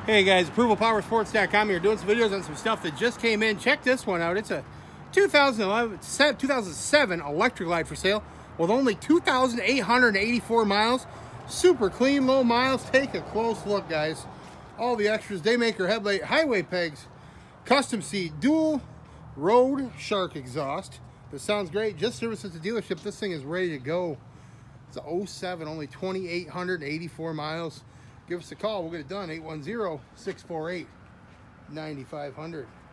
Hey guys, ApprovalPowerSports.com here, doing some videos on some stuff that just came in. Check this one out. It's a 2007 Electra Glide for sale with only 2,884 miles. Super clean, low miles. Take a close look, guys. All the extras: Daymaker headlight, highway pegs, custom seat, dual road shark exhaust. This sounds great. Just serviced at the dealership. This thing is ready to go. It's a 07, only 2,884 miles. Give us a call. We'll get it done. 810-648-9500.